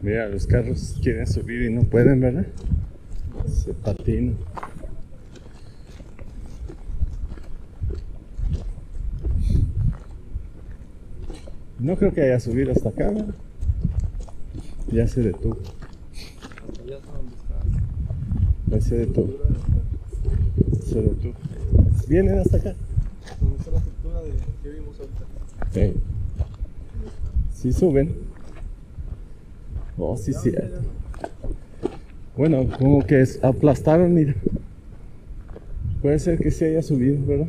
Mira, los carros quieren subir y no pueden, ¿verdad? Se patinan. No creo que haya subido hasta acá, ¿verdad? Ya se detuvo. Ya sé dónde está. Ya se detuvo. Se detuvo. Vienen hasta acá. ¿Dónde está la estructura de que vimos ahorita? Sí. Sí suben. Oh, sí, sí. Bueno, como que aplastaron, mira. Puede ser que sí haya subido, ¿verdad?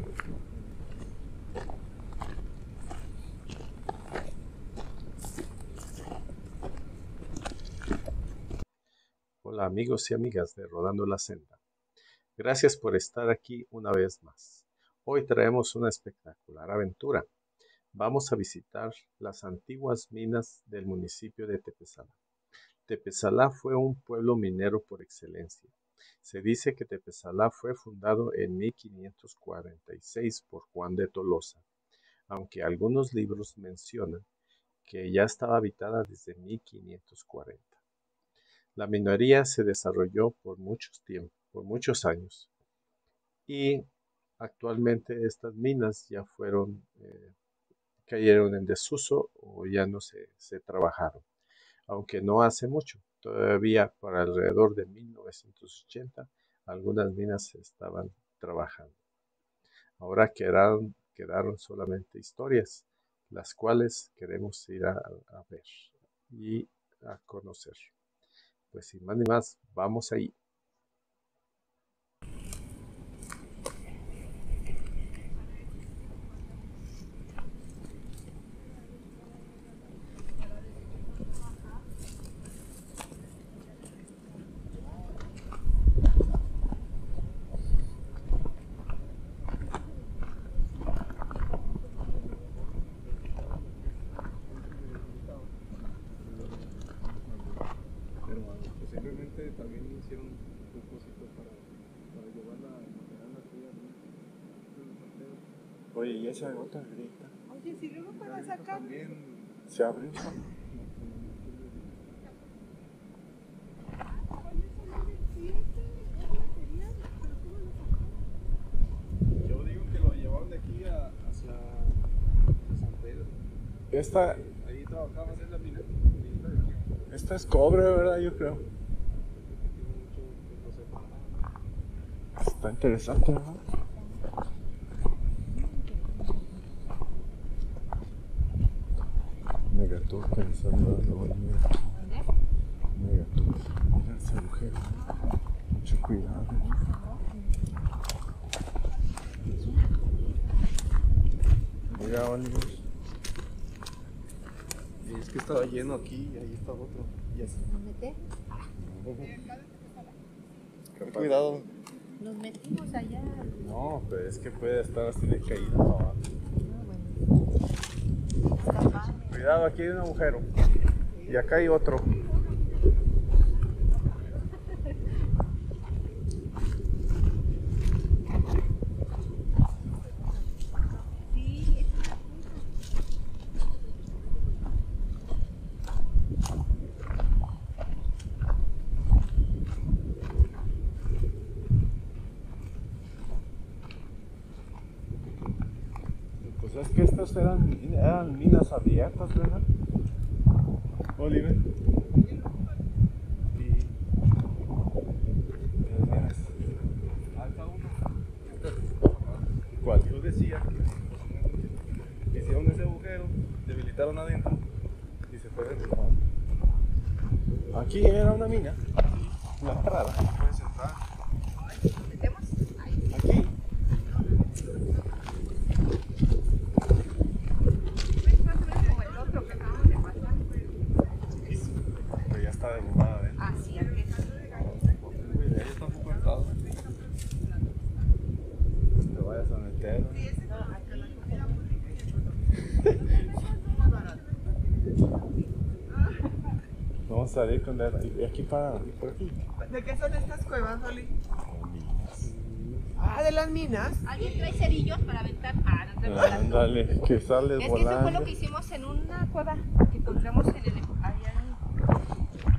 Hola amigos y amigas de Rodando la Senda. Gracias por estar aquí una vez más. Hoy traemos una espectacular aventura. Vamos a visitar las antiguas minas del municipio de Tepezalá. Tepezalá fue un pueblo minero por excelencia. Se dice que Tepezalá fue fundado en 1546 por Juan de Tolosa, aunque algunos libros mencionan que ya estaba habitada desde 1540. La minería se desarrolló por muchos años, y actualmente estas minas ya cayeron en desuso o ya no se trabajaron, aunque no hace mucho. Todavía para alrededor de 1980 algunas minas se estaban trabajando. Ahora quedaron solamente historias, las cuales queremos ir a ver y a conocer. Pues sin más ni más, vamos ahí. Pero posiblemente también hicieron un propósito para llevar la material aquí arriba. Oye, y esa otra grita. Oye, si luego para sacar. También ¿Se abre? yo digo que lo llevaron de aquí hacia San Pedro. Esta Ahí trabajaban en la mina. es cobre, ¿verdad? Yo creo. Está interesante, ¿no? Megatour pensando en hoy, mira. Megatour. Mira ese agujero. Mucho cuidado. Mira, Oliver. Y es que estaba lleno aquí y ahí está otro. Y así. ¿Nos mete? Cuidado. Nos metimos allá. No, pero es que puede estar así de caída para abajo. Está padre. Cuidado, aquí hay un agujero. Y acá hay otro. Sí, Pues es que estas eran minas abiertas, ¿verdad? Oliver. Y... Ahí está uno. ¿Cuál? Yo decía que hicieron ese agujero, debilitaron adentro y se fue derrumbando. Aquí era una mina. La entrada. Puedes entrar. ¿nos metemos? Ahí. Aquí. Es más o menos como el otro que acabamos de pasar. Pero ya está derrumbada, ¿eh? Así, aquí es. Ahí está un poco entrado. Te vayas a meter. Vamos a salir con y aquí para por aquí. ¿De qué son estas cuevas, Oli? Ah, de las minas. ¿Alguien trae cerillos para aventar? Ah, no traigo las. Ándale, que sales Es que eso fue lo volando. que hicimos en una cueva que encontramos en el allá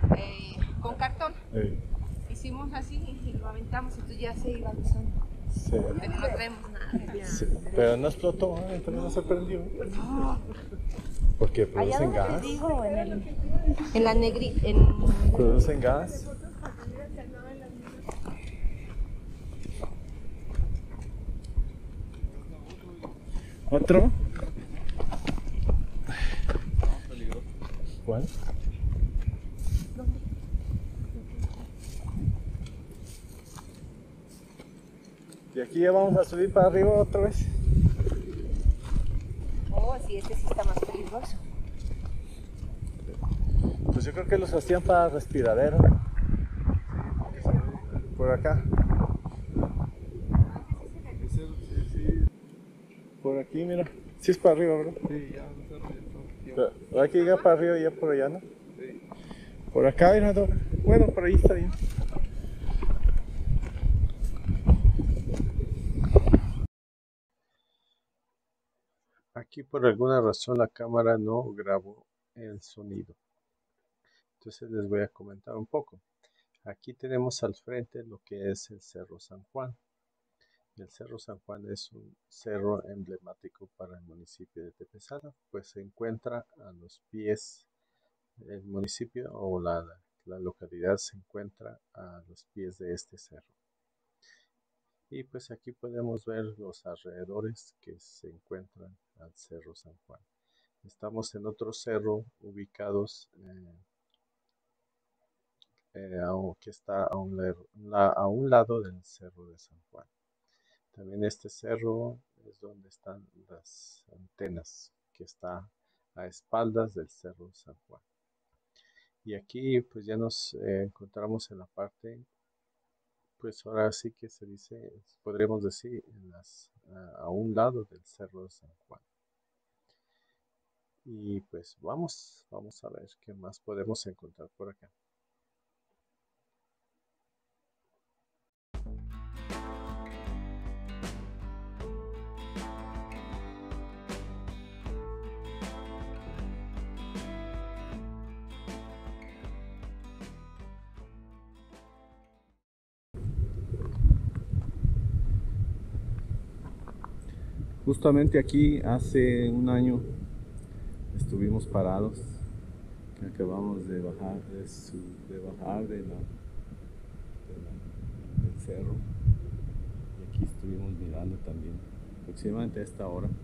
Hicimos así y lo aventamos, entonces ya se iba avisando. Sí. Pero no traemos nada. Sí, pero no explotó, entonces no se prendió. Porque Allá producen donde te gas. digo, en la negrita, Producen gas. ¿Otro? ¿Cuál? Y aquí ya vamos a subir para arriba otra vez. Oh, sí, este sí está más peligroso. Pues yo creo que los hacían para respiradero. Por acá. Por aquí, mira. Sí es para arriba, ¿verdad? Sí, ya, un cerro ya está. Pero hay que llegar para arriba y ya por allá, ¿no? Sí. Por acá, mira, Dora. Bueno, por ahí está bien. Aquí por alguna razón la cámara no grabó el sonido. Entonces les voy a comentar un poco. Aquí tenemos al frente lo que es el Cerro San Juan. El Cerro San Juan es un cerro emblemático para el municipio de Tepezala, pues se encuentra a los pies, el municipio o la localidad se encuentra a los pies de este cerro. Y pues aquí podemos ver los alrededores que se encuentran al Cerro San Juan. Estamos en otro cerro ubicados que está a un lado del Cerro de San Juan. También este cerro es donde están las antenas, que está a espaldas del Cerro San Juan. Y aquí pues ya nos encontramos en la parte, pues ahora sí que se dice, podríamos decir, a un lado del Cerro de San Juan. Y pues vamos a ver qué más podemos encontrar por acá. Justamente aquí hace un año estuvimos parados, que acabamos de bajar del cerro, y aquí estuvimos mirando también, aproximadamente a esta hora.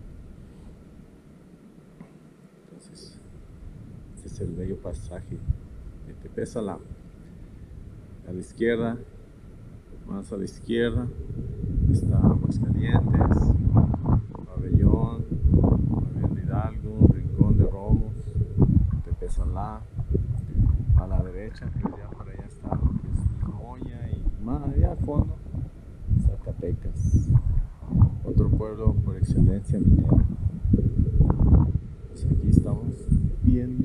Entonces, este es el bello pasaje de Tepezala. A la izquierda, más a la izquierda, está Aguascalientes, Pabellón de Hidalgo, Rincón de Romos, Tepezalá. A la derecha, pues ya para allá está lo que es Moya, y más allá al fondo, Zacatecas, otro pueblo por excelencia minero. Pues aquí estamos viendo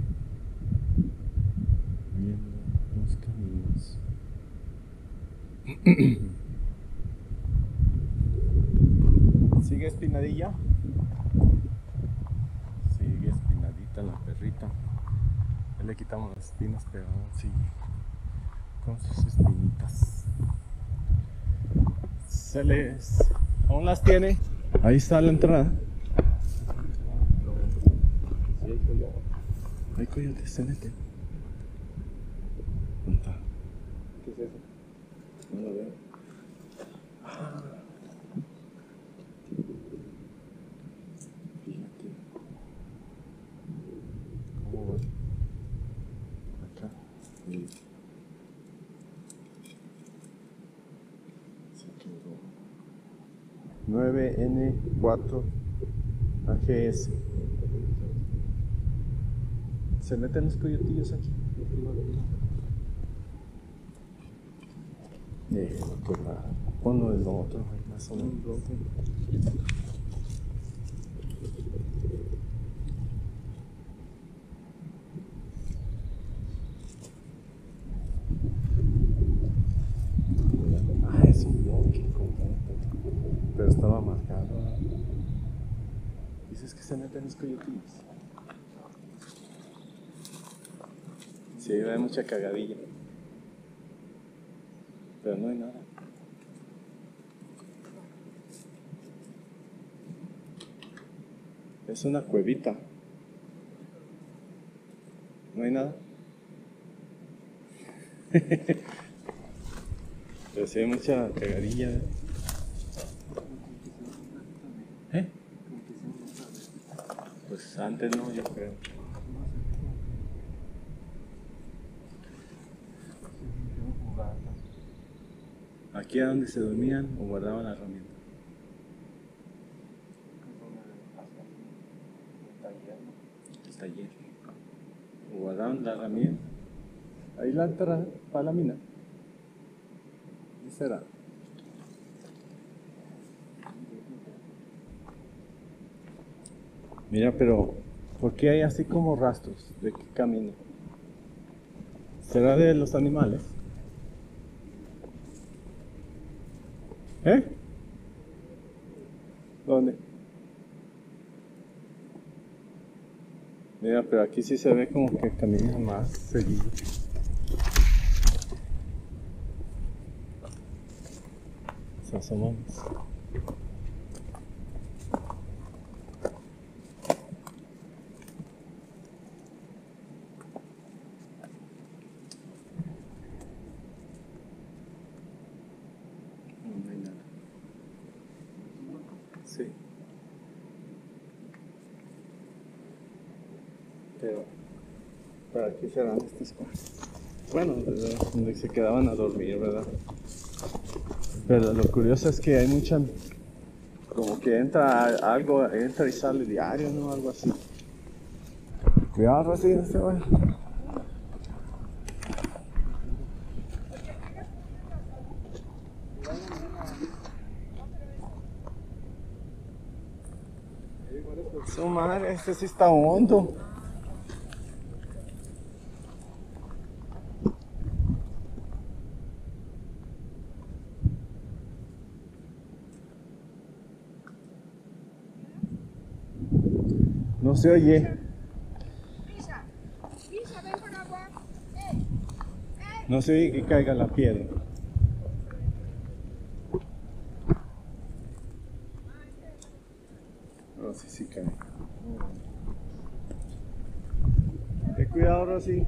los caminos. ¿Sigue espinadilla? Sigue espinadita la perrita. Ya le quitamos las espinas, pero aún sigue con sus espinitas. Aún las tiene. Ahí está la entrada. Hay coyotes, se meten. ¿Dónde está? ¿Qué es eso? No lo veo. Fíjate. ¿Cómo va? Acá. Y se quedó. 9N4 AGS. Se meten los coyotillos aquí. El otro lado. ¿Cuándo el otro? Más o menos. Ah, es un bloque completo. Pero estaba marcado. Dices que se meten los coyotillos. Sí, hay mucha cagadilla. Pero no hay nada. Es una cuevita. No hay nada. Pero sí hay mucha cagadilla. ¿Eh? Pues antes no, yo creo. Aquí era donde se dormían o guardaban la herramienta. El taller. O guardaban la herramienta. Ahí la entrada para la mina. ¿Qué será? Mira, pero ¿por qué hay así como rastros? ¿De qué camino? ¿Será de los animales? ¿Eh? ¿Dónde? Mira, pero aquí sí se ve como que caminan más seguido. Se asomamos. No hay nada. Sí. Pero para aquí serán estos cuartos. Bueno, donde se quedaban a dormir, ¿verdad? Pero lo curioso es que hay mucha, como que entra algo, entra y sale diario, ¿no? Algo así. Cuidado, Rosy, no se vaya. Su madre, este sí está hondo. No se oye. No se oye que caiga la piedra. No, sí cae. Ten cuidado, Rosy.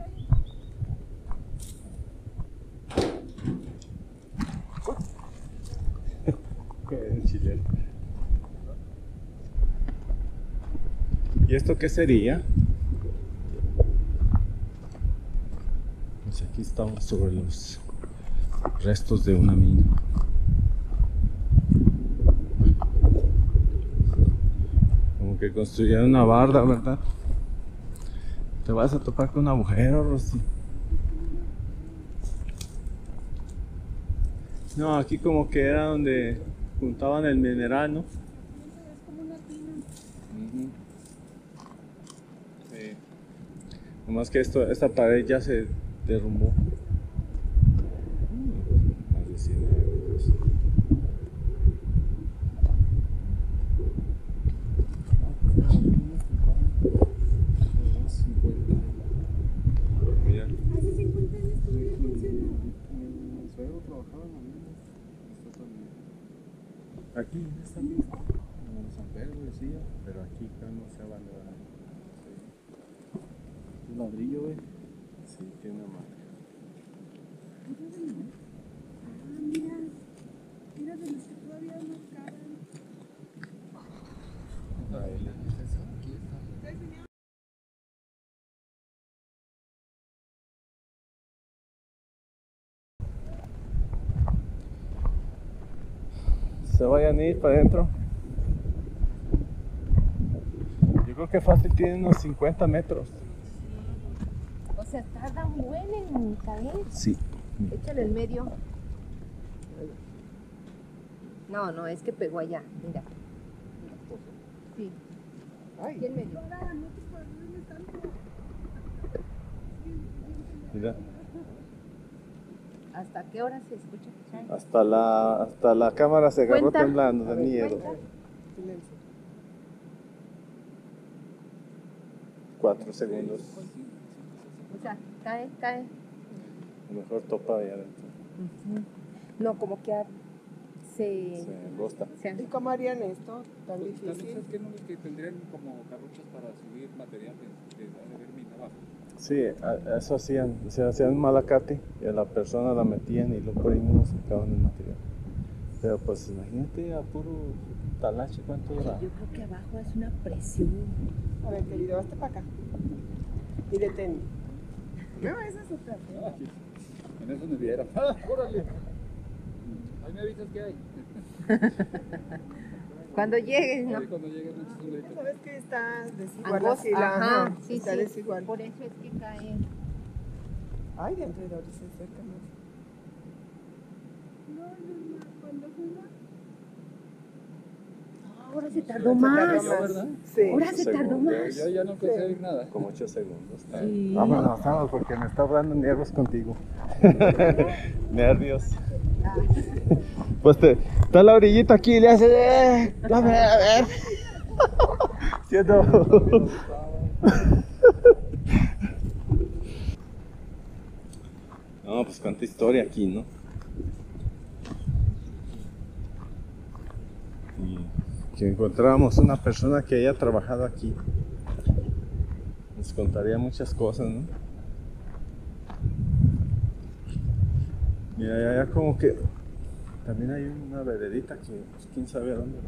El chileno. ¿Y esto qué sería? Pues aquí estamos sobre los restos de una mina. Como que construyeron una barda, ¿verdad? Te vas a topar con un agujero, Rosy. No, aquí como que era donde juntaban el mineral, ¿no? Ujú. Sí. Nomás que esta pared ya se derrumbó. Más de 100 años. Mira. Hace 50 años todavía funciona. Mi suegro trabajaba en la mina. Aquí, en esta misma. En San Pedro decía. Pero aquí acá no se abandona. Un ladrillo, güey. Sí, tiene una marca. Mira. Mira de los que todavía no caben. Ahí. Se vayan a ir para adentro. Yo creo que fácil tiene unos 50 metros. O sea, tarda un buen en caer. Sí. Échale el medio. No, no, es que pegó allá. Mira. Sí. Aquí en medio. Mira. ¿Hasta qué hora se escucha que cae? Hasta la cámara se agarró Cuenta. temblando de A ver, miedo. cuenta. 4 segundos. O sea, cae. A lo mejor topa ahí adentro. No, como que se... Se enrosta. ¿Y cómo harían esto tan También difícil? sabes que no que tendrían como carruchas para subir materiales de haber mina abajo. Sí, eso hacían. O sea, hacían un malacate y a la persona la metían y luego por ahí mismo sacaban el material. Pero pues imagínate a puro talache cuánto dura. Yo creo que abajo es una presión. A ver, querido, hazte para acá. Y detén. No me vayas a asustar. En eso me vieron. ¡Ah, órale! Ahí me avisas qué hay. Cuando llegues, ¿no? Ahí cuando lleguen muchos solitos. ¿Sabes que está desigual Angos, así? ajá, sí, está sí. desigual. Por eso es que cae. Ay, de entre Doris se acerca más. Ahora se tardó más. ¿Verdad? Sí. Ahora se tardó más. Yo ya no alcancé a oír nada. Como 8 segundos. Sí. Vámonos, vamos, porque me está dando nervios contigo. Nervios. Pues está la orillita aquí y le hace. A ver. Siento. No, pues cuánta historia aquí, ¿no? Y que encontráramos una persona que haya trabajado aquí. Nos contaría muchas cosas, ¿no? Mira, ya como que también hay una veredita que pues, quién sabe a dónde va.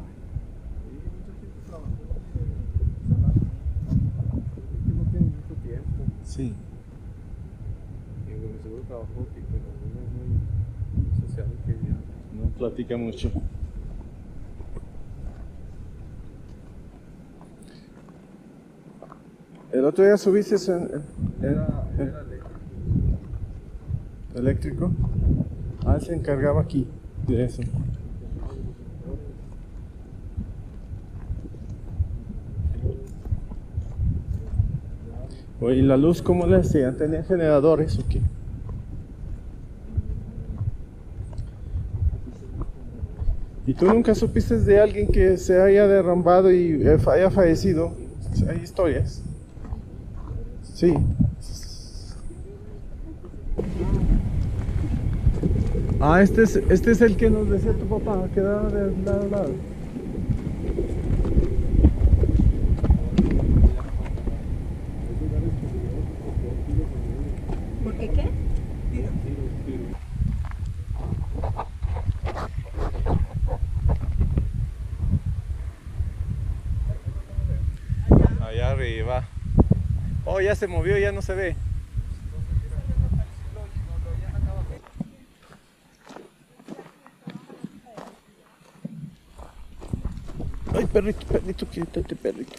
No tiene mucho tiempo. Sí. Y bueno, seguro trabajó aquí, pero no es muy social que ya. No platica mucho. El otro día subiste Era eléctrico. Ah, él se encargaba aquí de eso. Oye, ¿y la luz cómo le hacían? ¿Tenían generadores o qué? ¿Y tú nunca supiste de alguien que se haya derrumbado y haya fallecido? ¿Hay historias? Sí. Ah, este es el que nos decía tu papá, que daba de lado a lado. ¿Por qué qué? Allá arriba. Oh, ya se movió, ya no se ve. Ay, perrito, quítate, perrito.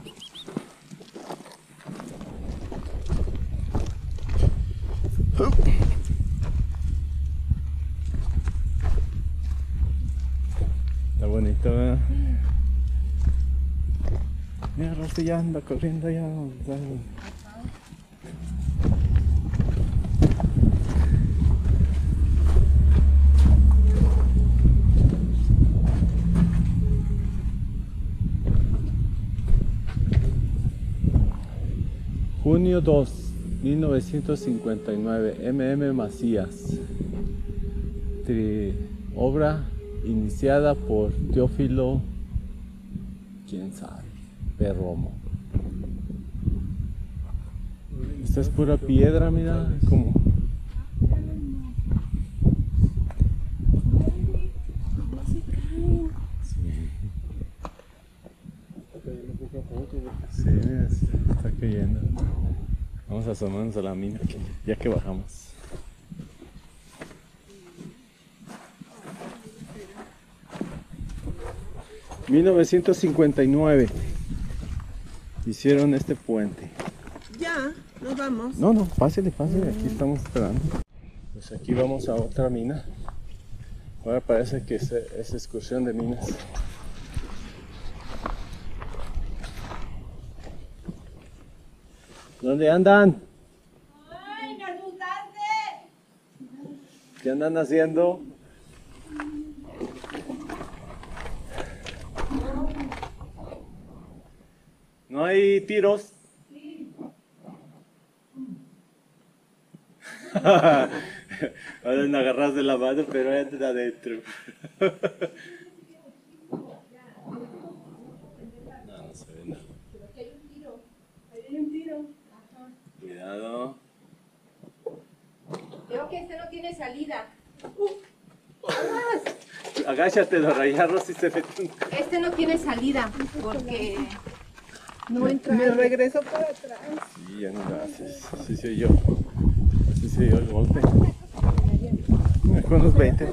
Está bonito, ¿verdad? Mira, Rosy ya anda corriendo ya. Junio 2, 1959, M.M. Macías. Obra iniciada por Teófilo, quién sabe, Perromo. Esta es pura piedra, mira, como... Sí, mira, está cayendo. Vamos a asomarnos a la mina, ya que bajamos. En 1959 hicieron este puente. Ya, nos vamos. No, pásele, aquí estamos esperando. Pues aquí vamos a otra mina. Ahora parece que es excursión de minas. ¿Dónde andan? ¡Ay, me asustaste! ¿Qué andan haciendo? ¿No hay tiros? Sí. Ahora me agarras de la mano, pero entra adentro. No, no se ve nada. Aquí hay un tiro. Ahí hay un tiro. Ajá. Cuidado. Creo que este no tiene salida. Agáchate, Dora, ya Rosy se mete un... Este no tiene salida porque no entra. Me regreso para atrás. Sí, ya no lo haces. Así soy yo. Así soy yo el golpe. Con unos 20.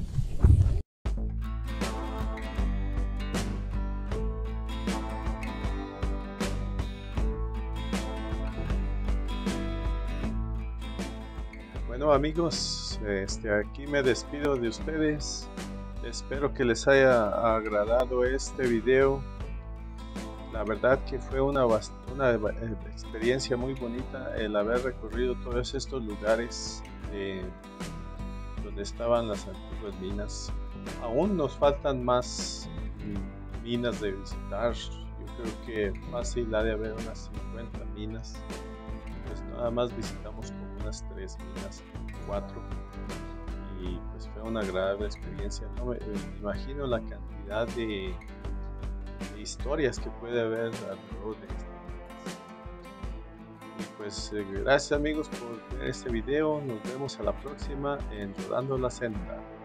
Bueno amigos, aquí me despido de ustedes. Espero que les haya agradado este video. La verdad que fue una experiencia muy bonita el haber recorrido todos estos lugares donde estaban las antiguas minas. Aún nos faltan más minas de visitar. Yo creo que fácil ha de haber unas 50 minas. Pues nada más visitamos como unas 3 minas, 4, y pues fue una agradable experiencia. No me imagino la cantidad de historias que puede haber alrededor de estas minas. Y pues gracias amigos por ver este video. Nos vemos a la próxima en Rodando la Senda.